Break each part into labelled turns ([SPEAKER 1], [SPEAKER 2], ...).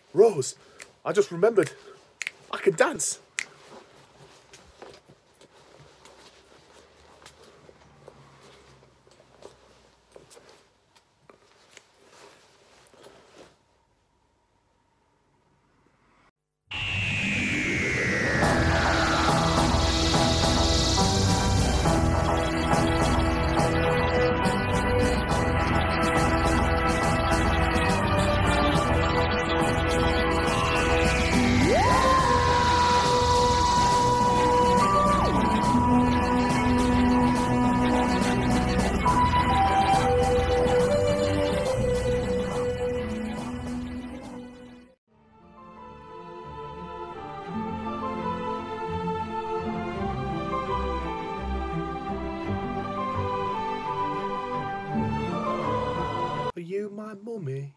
[SPEAKER 1] Rose, I just remembered. I can dance. Are you my mummy?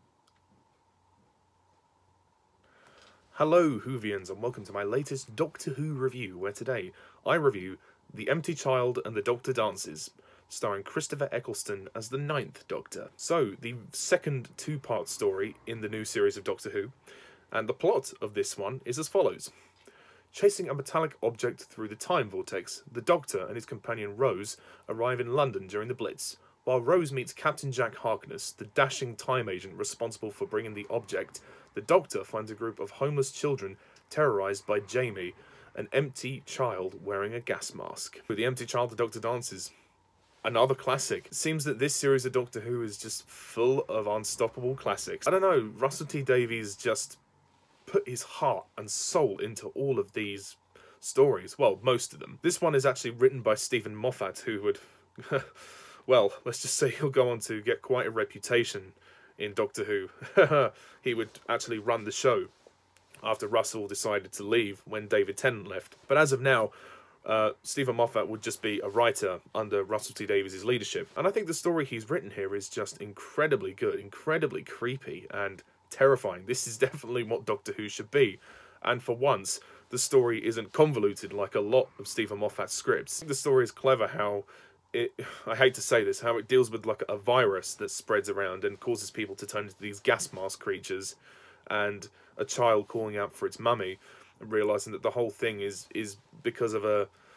[SPEAKER 1] Hello, Whovians, and welcome to my latest Doctor Who review, where today I review The Empty Child and the Doctor Dances, starring Christopher Eccleston as the Ninth Doctor. So, the second two-part story in the new series of Doctor Who, and the plot of this one is as follows. Chasing a metallic object through the time vortex, the Doctor and his companion Rose arrive in London during the Blitz. While Rose meets Captain Jack Harkness, the dashing time agent responsible for bringing the object, the Doctor finds a group of homeless children terrorised by Jamie, an empty child wearing a gas mask. With The Empty Child, the Doctor Dances. Another classic. It seems that this series of Doctor Who is just full of unstoppable classics. I don't know, Russell T Davies just put his heart and soul into all of these stories. Well, most of them. This one is actually written by Stephen Moffat, who would... well, let's just say he'll go on to get quite a reputation in Doctor Who. He would actually run the show after Russell decided to leave when David Tennant left. But as of now, Stephen Moffat would just be a writer under Russell T Davies' leadership. And I think the story he's written here is just incredibly good, incredibly creepy and terrifying. This is definitely what Doctor Who should be. And for once, the story isn't convoluted like a lot of Stephen Moffat's scripts. The story is clever how I hate to say this, how it deals with like a virus that spreads around and causes people to turn into these gas mask creatures, and a child calling out for its mummy and realizing that the whole thing is because of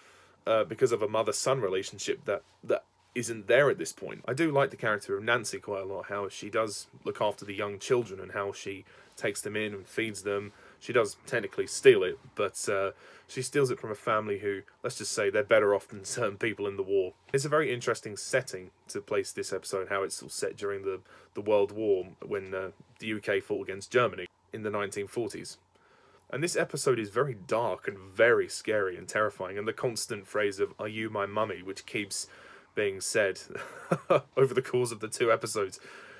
[SPEAKER 1] a mother-son relationship that isn't there at this point. I do like the character of Nancy quite a lot, how she does look after the young children and how she takes them in and feeds them. She does technically steal it, but she steals it from a family who, let's just say, they're better off than certain people in the war. It's a very interesting setting to place this episode, how it's all set during the World War when the UK fought against Germany in the 1940s. And this episode is very dark and very scary and terrifying, and the constant phrase of, "Are you my mummy?" which keeps being said over the course of the two episodes,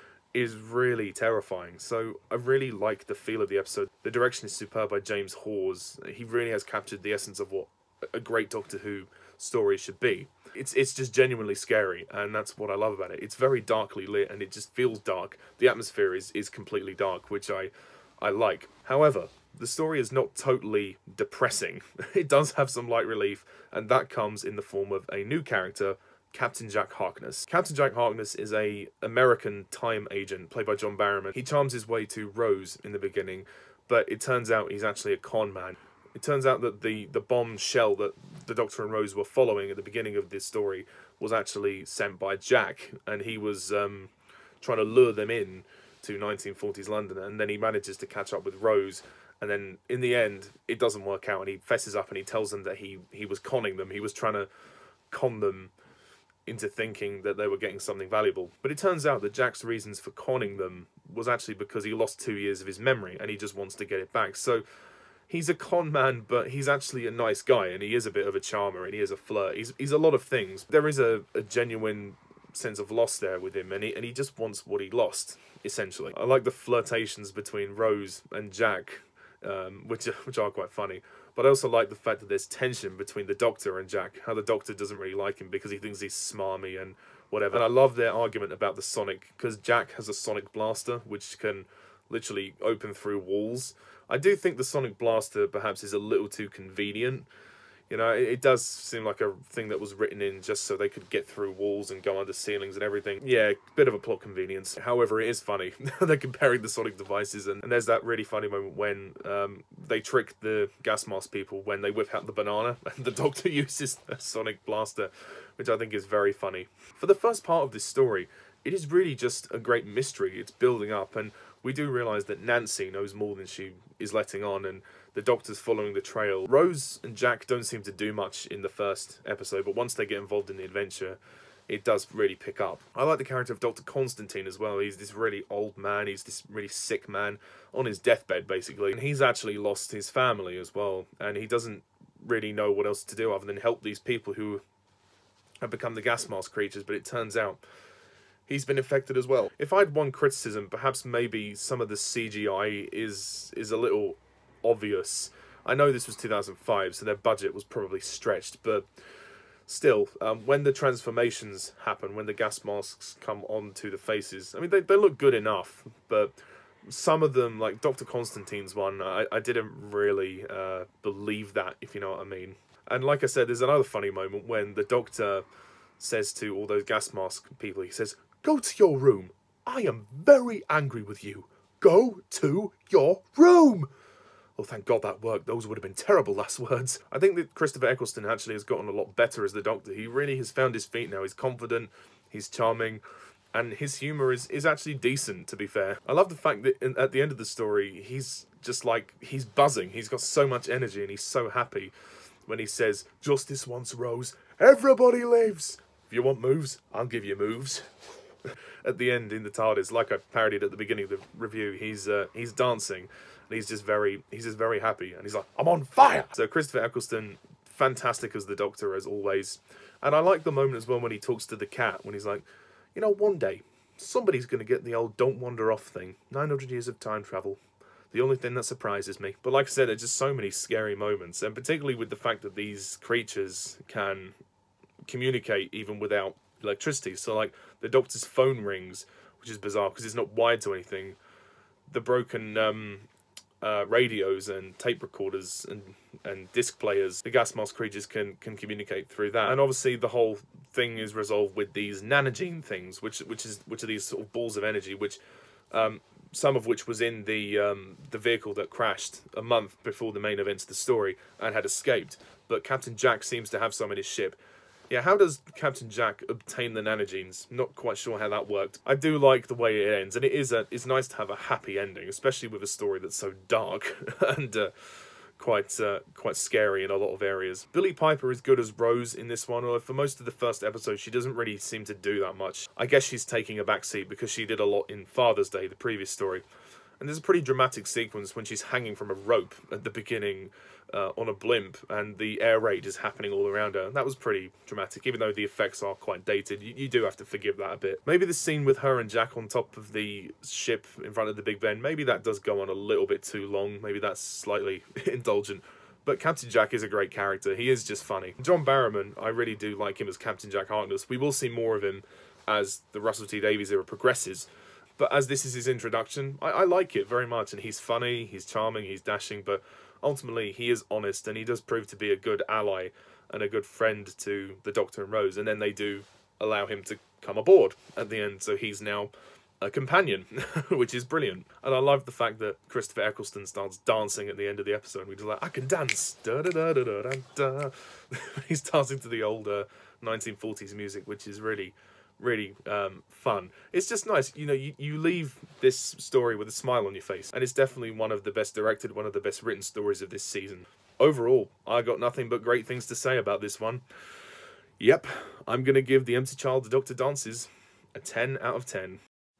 [SPEAKER 1] is really terrifying. So I really like the feel of the episode. The direction is superb by James Hawes. He really has captured the essence of what a great Doctor Who story should be. It's just genuinely scary, and that's what I love about it. It's very darkly lit, and it just feels dark. The atmosphere is completely dark, which I like. However, the story is not totally depressing. It does have some light relief, and that comes in the form of a new character, Captain Jack Harkness. Captain Jack Harkness is an American time agent played by John Barrowman. He charms his way to Rose in the beginning, but it turns out he's actually a con man. It turns out that the bomb shell that the Doctor and Rose were following at the beginning of this story was actually sent by Jack, and he was trying to lure them in to 1940s London, and then he manages to catch up with Rose, and then in the end it doesn't work out, and he fesses up and he tells them that he was conning them. He was trying to con them into thinking that they were getting something valuable. But it turns out that Jack's reasons for conning them was actually because he lost 2 years of his memory and he just wants to get it back. So he's a con man, but he's actually a nice guy, and he is a bit of a charmer, and he is a flirt. He's a lot of things. There is a genuine sense of loss there with him, and he just wants what he lost, essentially. I like the flirtations between Rose and Jack, which are quite funny. But I also like the fact that there's tension between the Doctor and Jack, how the Doctor doesn't really like him because he thinks he's smarmy and whatever. And I love their argument about the sonic, because Jack has a sonic blaster, which can literally open through walls. I do think the sonic blaster perhaps is a little too convenient. You know, it does seem like a thing that was written in just so they could get through walls and go under ceilings and everything. Yeah, bit of a plot convenience. However, it is funny. They're comparing the sonic devices, and there's that really funny moment when they trick the gas mask people when they whip out the banana, and the Doctor uses a sonic blaster, which I think is very funny. For the first part of this story, it is really just a great mystery. It's building up, and we do realise that Nancy knows more than she is letting on, and the Doctor's following the trail. Rose and Jack don't seem to do much in the first episode, but once they get involved in the adventure, it does really pick up. I like the character of Dr. Constantine as well. He's this really old man, he's this really sick man on his deathbed, basically. And he's actually lost his family as well, and he doesn't really know what else to do other than help these people who have become the gas mask creatures, but it turns out he's been infected as well. If I had one criticism, perhaps maybe some of the CGI is a little obvious. I know this was 2005, so their budget was probably stretched, but still, when the transformations happen, when the gas masks come onto the faces, I mean, they look good enough, but some of them, like Dr. Constantine's one, I didn't really believe that, if you know what I mean. And like I said, there's another funny moment when the Doctor says to all those gas mask people, he says, "Go to your room. I am very angry with you. Go to your room." Oh, thank God that worked. Those would have been terrible last words. I think that Christopher Eccleston actually has gotten a lot better as the Doctor. He really has found his feet now. He's confident, he's charming, and his humour is actually decent, to be fair. I love the fact that at the end of the story, he's just like, he's buzzing. He's got so much energy and he's so happy when he says, "Justice wants Rose. Everybody lives. If you want moves, I'll give you moves." At the end in the TARDIS, like I parodied at the beginning of the review, he's dancing. And he's just very happy, and he's like, "I'm on fire!" So Christopher Eccleston, fantastic as the Doctor, as always. And I like the moment as well when he talks to the cat, when he's like, "You know, one day, somebody's going to get the old 'don't wander off' thing. 900 years of time travel. The only thing that surprises me." But like I said, there's just so many scary moments, and particularly with the fact that these creatures can communicate even without electricity. So like, the Doctor's phone rings, which is bizarre because it's not wired to anything. The broken radios and tape recorders and disc players, the gas mask creatures can communicate through that. And obviously the whole thing is resolved with these nanogene things, which are these sort of balls of energy, which some of which was in the vehicle that crashed a month before the main events of the story and had escaped. But Captain Jack seems to have some in his ship. Yeah, how does Captain Jack obtain the nanogenes? Not quite sure how that worked. I do like the way it ends, and it's nice to have a happy ending, especially with a story that's so dark and quite scary in a lot of areas. Billie Piper is good as Rose in this one, although for most of the first episode she doesn't really seem to do that much. I guess she's taking a backseat because she did a lot in Father's Day, the previous story. And there's a pretty dramatic sequence when she's hanging from a rope at the beginning on a blimp, and the air raid is happening all around her. That was pretty dramatic, even though the effects are quite dated. You do have to forgive that a bit. Maybe the scene with her and Jack on top of the ship in front of the Big Ben, maybe that does go on a little bit too long. Maybe that's slightly indulgent. But Captain Jack is a great character. He is just funny. John Barrowman, I really do like him as Captain Jack Harkness. We will see more of him as the Russell T Davies era progresses. But as this is his introduction, I like it very much. And he's funny, he's charming, he's dashing, but ultimately he is honest, and he does prove to be a good ally and a good friend to the Doctor and Rose. And then they do allow him to come aboard at the end, so he's now a companion, which is brilliant. And I love the fact that Christopher Eccleston starts dancing at the end of the episode. We're just like, "I can dance!" Da, da, da, da, da, da, da. He's dancing to the older 1940s music, which is really fun. It's just nice, you know, you leave this story with a smile on your face, and it's definitely one of the best directed, one of the best written stories of this season. Overall, I got nothing but great things to say about this one. Yep, I'm gonna give The Empty Child, The Doctor Dances a 10 out of 10.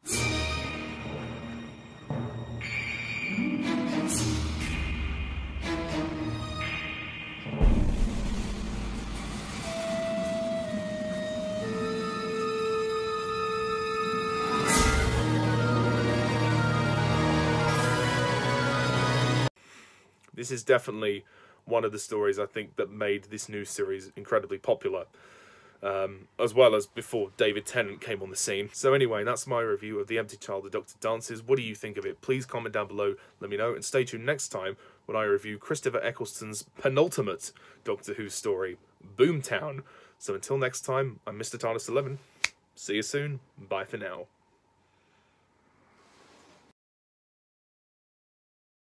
[SPEAKER 1] This is definitely one of the stories I think that made this new series incredibly popular. as well as before David Tennant came on the scene. So anyway, that's my review of The Empty Child, The Doctor Dances. What do you think of it? Please comment down below, let me know, and stay tuned next time when I review Christopher Eccleston's penultimate Doctor Who story, Boomtown. So until next time, I'm Mr. TARDIS11. See you soon. Bye for now.